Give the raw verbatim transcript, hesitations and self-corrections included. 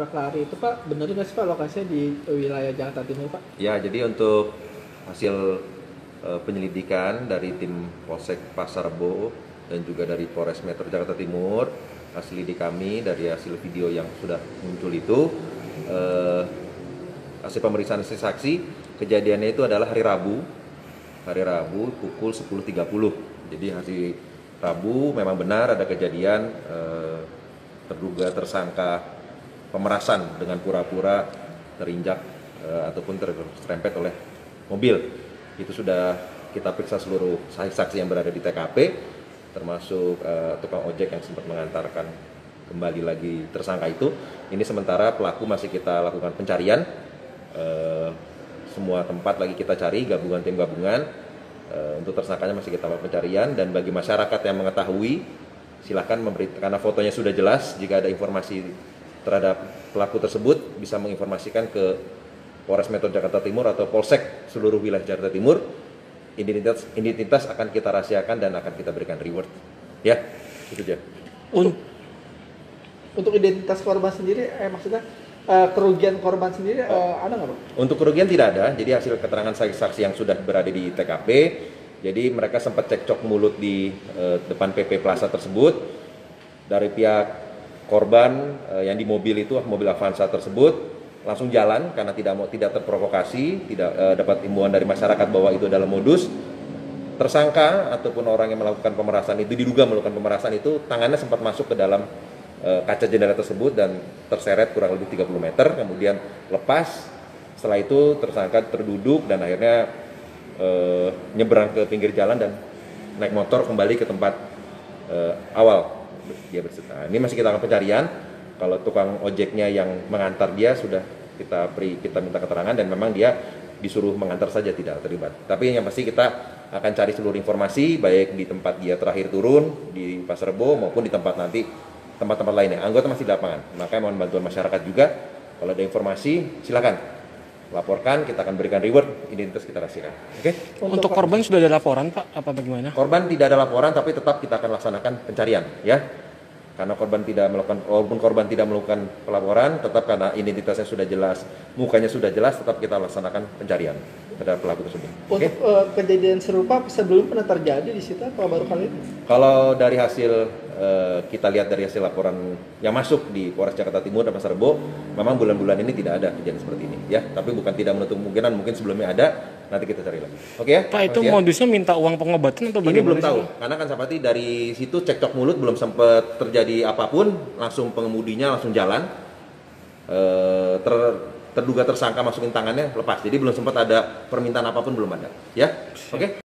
Kelari itu Pak, benar nggak sih Pak lokasinya di wilayah Jakarta Timur Pak? Ya, jadi untuk hasil uh, penyelidikan dari tim Polsek Pasar Rebo dan juga dari Polres Metro Jakarta Timur, hasil lidik kami dari hasil video yang sudah muncul itu, uh, hasil pemeriksaan saksi, kejadiannya itu adalah hari Rabu, hari Rabu pukul sepuluh tiga puluh. Jadi hari Rabu memang benar ada kejadian uh, terduga tersangka pemerasan dengan pura-pura terinjak uh, ataupun terserempet oleh mobil. Itu sudah kita periksa seluruh saksi-saksi yang berada di T K P, termasuk uh, tukang ojek yang sempat mengantarkan kembali lagi tersangka itu. Ini sementara pelaku masih kita lakukan pencarian. Uh, semua tempat lagi kita cari, gabungan tim gabungan. Uh, untuk tersangkanya masih kita lakukan pencarian, dan bagi masyarakat yang mengetahui, silakan memberi, karena fotonya sudah jelas, jika ada informasi terhadap pelaku tersebut bisa menginformasikan ke Polres Metro Jakarta Timur atau Polsek seluruh wilayah Jakarta Timur. Identitas identitas akan kita rahasiakan dan akan kita berikan reward. Ya, itu aja. Untuk, untuk identitas korban sendiri, eh, maksudnya eh, kerugian korban sendiri eh, ada nggak Pak? Untuk kerugian tidak ada. Jadi hasil keterangan saksi-saksi yang sudah berada di T K P, jadi mereka sempat cekcok mulut di eh, depan P P Plaza tersebut. Dari pihak korban eh, yang di mobil itu, mobil Avanza tersebut, langsung jalan karena tidak mau tidak terprovokasi, tidak eh, dapat imbauan dari masyarakat bahwa itu adalah modus. Tersangka ataupun orang yang melakukan pemerasan itu, diduga melakukan pemerasan itu, tangannya sempat masuk ke dalam eh, kaca jendela tersebut dan terseret kurang lebih tiga puluh meter, kemudian lepas. Setelah itu tersangka terduduk dan akhirnya eh, nyebrang ke pinggir jalan dan naik motor kembali ke tempat eh, awal dia berserta. Ini masih kita akan pencarian. Kalau tukang ojeknya yang mengantar dia sudah kita beri, kita minta keterangan, dan memang dia disuruh mengantar saja, tidak terlibat. Tapi yang pasti kita akan cari seluruh informasi, baik di tempat dia terakhir turun di Pasar Rebo maupun di tempat nanti tempat-tempat lainnya. Anggota masih di lapangan, makanya mohon bantuan masyarakat juga. Kalau ada informasi silakan laporkan, kita akan berikan reward, identitas kita rahasiakan. Oke? Okay? Untuk, Untuk korban sudah ada laporan Pak, apa bagaimana? Korban tidak ada laporan, tapi tetap kita akan laksanakan pencarian, ya. Karena korban tidak melakukan, walaupun korban tidak melakukan pelaporan, tetap karena identitasnya sudah jelas, mukanya sudah jelas, tetap kita laksanakan pencarian terhadap pelaku tersebut. Untuk okay? uh, kejadian serupa sebelum pernah terjadi di situ atau baru kali ini? Kalau dari hasil uh, kita lihat dari hasil laporan yang masuk di Polres Jakarta Timur dan Pasar Rebo, memang bulan-bulan ini tidak ada kejadian seperti ini, ya. Tapi bukan tidak menutup kemungkinan, mungkin sebelumnya ada. Nanti kita cari lagi. Oke okay, ya? Pak, itu ya? Modusnya minta uang pengobatan atau bagaimana? Ini belum tahu, karena kan seperti dari situ cekcok mulut, belum sempat terjadi apapun, langsung pengemudinya langsung jalan. E, ter, terduga tersangka masukin tangannya lepas. Jadi belum sempat ada permintaan apapun, belum ada. Ya, oke? Okay?